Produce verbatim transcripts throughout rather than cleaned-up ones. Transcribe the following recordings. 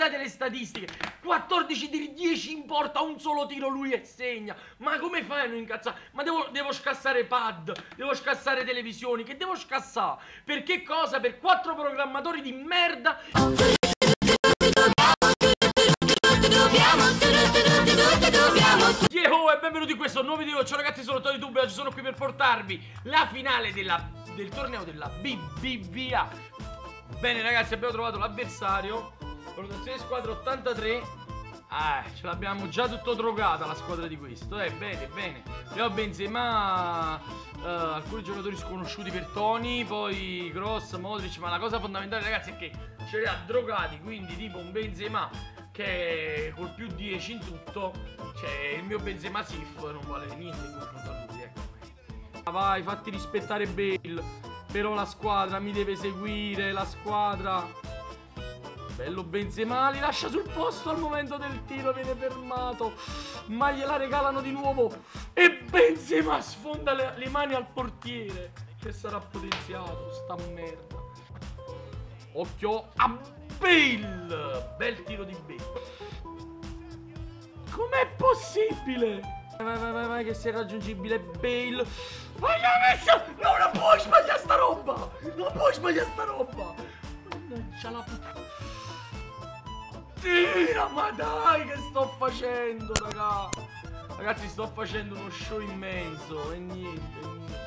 guardate le statistiche, quattordici tiri, dieci in porta, un solo tiro lui e segna. Ma come fai a non incazzare? Ma devo, devo scassare pad, devo scassare televisioni, che devo scassare? Per che cosa? Per quattro programmatori di merda. Yeho, e benvenuti in questo nuovo video. Ciao ragazzi, sono Tony Tube e oggi sono qui per portarvi la finale della, del torneo della B B V A. Bene ragazzi, abbiamo trovato l'avversario, valutazione squadra ottantatré. Ah, ce l'abbiamo già tutto drogata la squadra di questo. Eh, bene, bene. Abbiamo Benzema, uh, alcuni giocatori sconosciuti per Tony, poi Kroos, Modric. Ma la cosa fondamentale ragazzi è che ce li ha drogati, quindi tipo un Benzema che col più dieci in tutto, cioè il mio Benzema Sif non vale niente in confronto a lui, ecco. Vai, fatti rispettare Bale. Però la squadra mi deve seguire, la squadra. Bello Benzema, li lascia sul posto al momento del tiro, viene fermato, ma gliela regalano di nuovo e Benzema sfonda le, le mani al portiere, che sarà potenziato, sta merda. Occhio a Bale, bel tiro di Bale. Com'è possibile? Vai, vai, vai, vai, che sei raggiungibile Bale. Vai, messo! No, non puoi sbagliare sta roba! Non puoi sbagliare sta roba! Mannaggia la puttana! Tira, ma dai, che sto facendo, raga! Ragazzi, sto facendo uno show immenso e niente, e niente.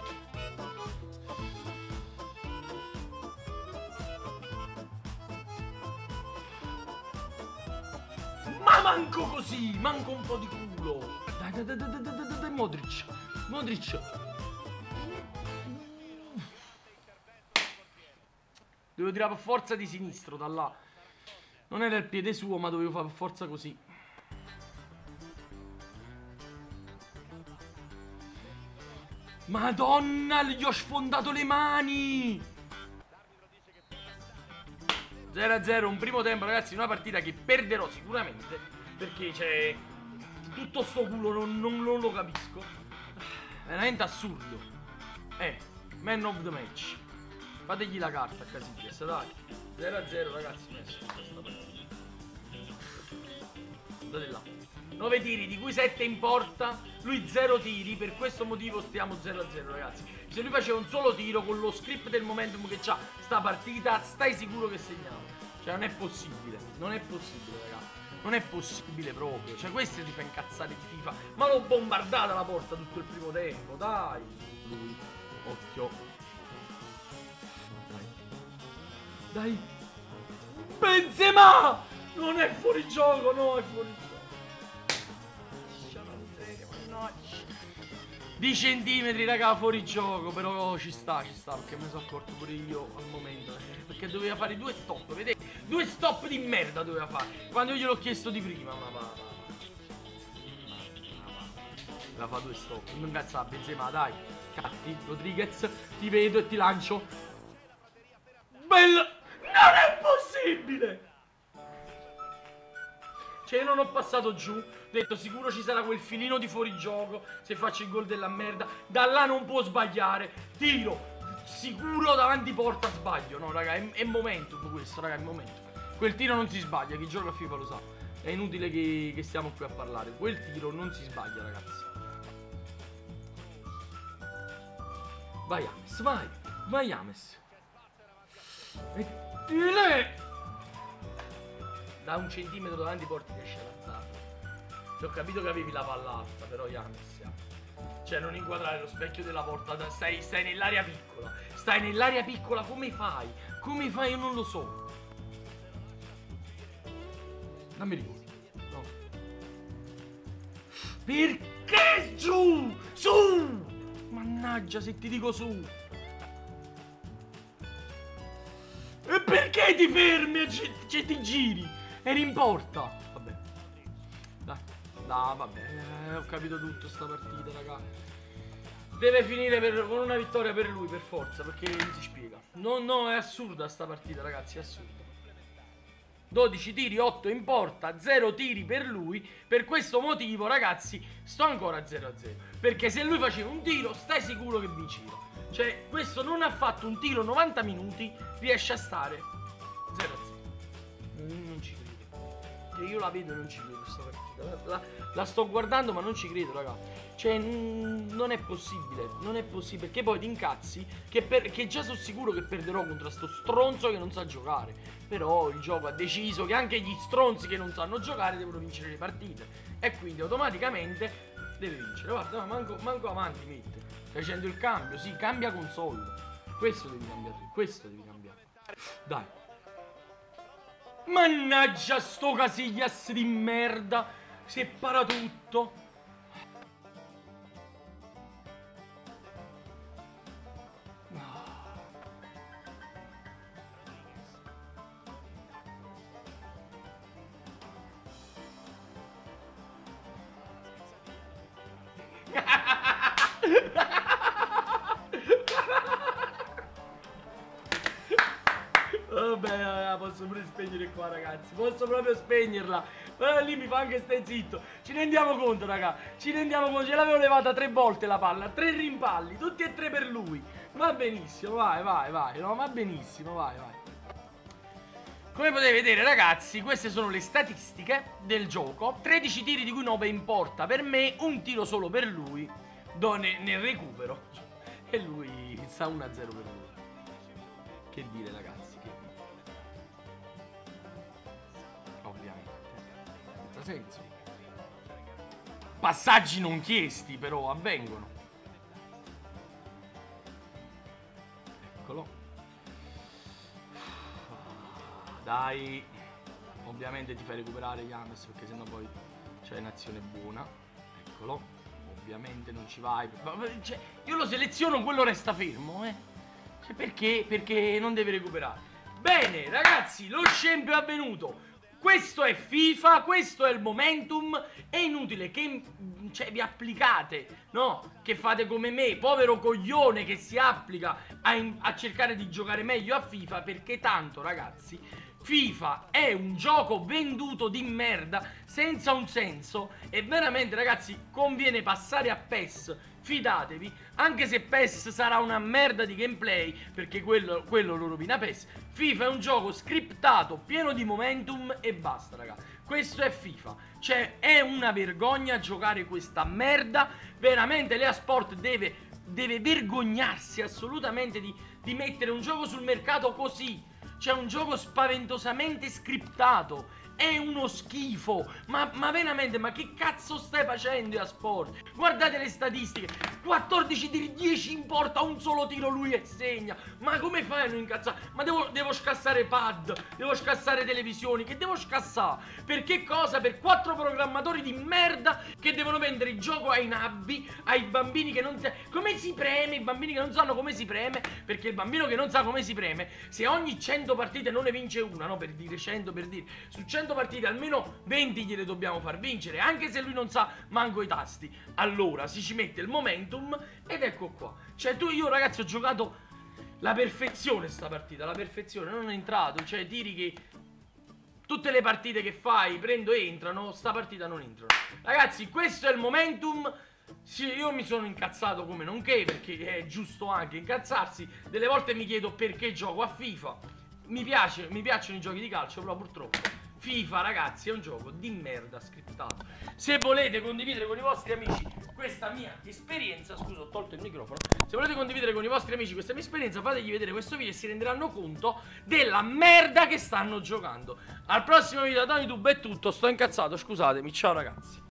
Ma manco così, manco un po' di culo. Dai, dai, dai, dai, dai, dai, dai, Modric. Modric. Dovevo tirare per forza di sinistro da là. Non era il piede suo, ma dovevo fare per forza così. Madonna, gli ho sfondato le mani. zero a zero, un primo tempo ragazzi, una partita che perderò sicuramente, perché c'è tutto sto culo, non, non, non lo capisco. Veramente assurdo. Eh, man of the match. Fategli la carta a Casillas, dai. zero a zero ragazzi, messo questa partita. Andate là. nove tiri, di cui sette in porta. Lui zero tiri, per questo motivo stiamo zero a zero ragazzi. Se lui faceva un solo tiro con lo script del momentum che c'ha sta partita, stai sicuro che segniamo. Cioè non è possibile, non è possibile ragazzi. Non è possibile proprio. Cioè questo ti fa incazzare di FIFA. Ma l'ho bombardata la porta tutto il primo tempo, dai. Lui, occhio. Dai. Benzema! Non è fuori gioco, no, è fuori gioco. Di centimetri, raga, fuori gioco. Però ci sta, ci sta, perché me ne sono accorto pure io al momento. Perché doveva fare due stop, vedete? Due stop di merda doveva fare. Quando io gliel'ho chiesto di prima, una palla. La fa due stop. Non incazzare, Benzema, dai. Catti, Rodriguez, ti vedo e ti lancio. Bello! Non è possibile! Cioè io non ho passato giù, ho detto sicuro ci sarà quel filino di fuorigioco se faccio il gol della merda. Da là non può sbagliare. Tiro, sicuro davanti porta sbaglio. No raga, è, è momentum questo, raga, è momentum. Quel tiro non si sbaglia, chi gioca a FIFA lo sa. È inutile che, che stiamo qui a parlare. Quel tiro non si sbaglia ragazzi. Vai James, vai, vai James. E tire! Da un centimetro davanti porti riesce a lanzare. Cioè, ho capito che avevi la palla alta, però James, cioè non inquadrare lo specchio della porta. Stai, stai nell'area piccola. Stai nell'area piccola, come fai? Come fai? Io non lo so. Dammi ricordo. No. Perché giù? Su! Mannaggia se ti dico su. E perché ti fermi e ci, ci ti giri? Eri in porta. Vabbè. Dai. Dai, vabbè. Eh, ho capito tutto sta partita, raga. Deve finire per, con una vittoria per lui, per forza, perché non si spiega. No, no, è assurda sta partita, ragazzi, è assurda. dodici tiri, otto in porta, zero tiri per lui. Per questo motivo, ragazzi, sto ancora a zero a zero. Perché se lui faceva un tiro, stai sicuro che vinceva. Cioè, questo non ha fatto un tiro novanta minuti, riesce a stare zero a zero. Non ci credo. Che io la vedo e non ci credo sta partita. La, la, la sto guardando ma non ci credo, raga. Cioè, mh, non è possibile. Non è possibile. Perché poi ti incazzi. Che, per, che già sono sicuro che perderò contro sto stronzo che non sa giocare. Però il gioco ha deciso che anche gli stronzi che non sanno giocare devono vincere le partite. E quindi automaticamente deve vincere. Guarda, manco, manco avanti mette. Stai facendo il cambio. Sì, cambia console. Questo devi cambiare. Questo devi cambiare. Dai. Mannaggia sto Casillas di merda. Separa tutto. Vabbè, posso pure spegnere qua, ragazzi. Posso proprio spegnerla. Eh, lì mi fa anche stai zitto. Ci rendiamo conto, raga. Ci rendiamo conto. Ce l'avevo levata tre volte la palla. Tre rimpalli. Tutti e tre per lui. Va benissimo. Vai, vai, vai. No, va benissimo. Vai, vai. Come potete vedere, ragazzi, queste sono le statistiche del gioco. tredici tiri, di cui nove in porta per me. Un tiro solo per lui. Nel, nel recupero. E lui sta uno a zero per lui. Che dire, ragazzi. Senso. Passaggi non chiesti però avvengono. Eccolo. Dai. Ovviamente ti fai recuperare James, perché sennò poi c'è un'azione buona. Eccolo. Ovviamente non ci vai. Cioè, io lo seleziono, quello resta fermo, eh. Cioè, perché? Perché non deve recuperare. Bene, ragazzi, lo scempio è avvenuto. Questo è FIFA, questo è il momentum. È inutile che, cioè, vi applicate, no? Che fate come me, povero coglione che si applica a, a cercare di giocare meglio a FIFA. Perché tanto, ragazzi, FIFA è un gioco venduto di merda, senza un senso. E veramente, ragazzi, conviene passare a PES. Fidatevi, anche se PES sarà una merda di gameplay, perché quello, quello lo rovina PES. FIFA è un gioco scriptato, pieno di momentum e basta, raga. Questo è FIFA. Cioè, è una vergogna giocare questa merda. Veramente l'E A Sport deve, deve vergognarsi assolutamente di, di mettere un gioco sul mercato così. C'è un gioco spaventosamente scriptato. È uno schifo. Ma, ma veramente, ma che cazzo stai facendo, E A Sport? Guardate le statistiche. quattordici tiri, dieci in porta, un solo tiro lui e segna. Ma come fai a non incazzare? Ma devo, devo scassare pad, devo scassare televisioni. Che devo scassare? Per che cosa? Per quattro programmatori di merda che devono vendere il gioco ai nabbi, ai bambini che non... Come si preme? I bambini che non sanno come si preme. Perché il bambino che non sa come si preme, se ogni cento partite non ne vince una, no? Per dire cento, per dire, su cento partite almeno venti gliele dobbiamo far vincere, anche se lui non sa manco i tasti. Allora si ci mette il momentum ed ecco qua. Cioè tu, io ragazzi ho giocato la perfezione sta partita, la perfezione, non è entrato. Cioè tiri che tutte le partite che fai prendo e entrano, sta partita non entrano. Ragazzi, questo è il momentum. Sì, io mi sono incazzato come non che, perché è giusto anche incazzarsi. Delle volte mi chiedo perché gioco a FIFA. Mi piace, mi piacciono i giochi di calcio, però purtroppo FIFA, ragazzi, è un gioco di merda scriptato. Se volete condividere con i vostri amici questa mia esperienza, scusa, ho tolto il microfono. Se volete condividere con i vostri amici questa mia esperienza, fategli vedere questo video e si renderanno conto della merda che stanno giocando. Al prossimo video da YouTube è tutto, sto incazzato, scusatemi, ciao ragazzi.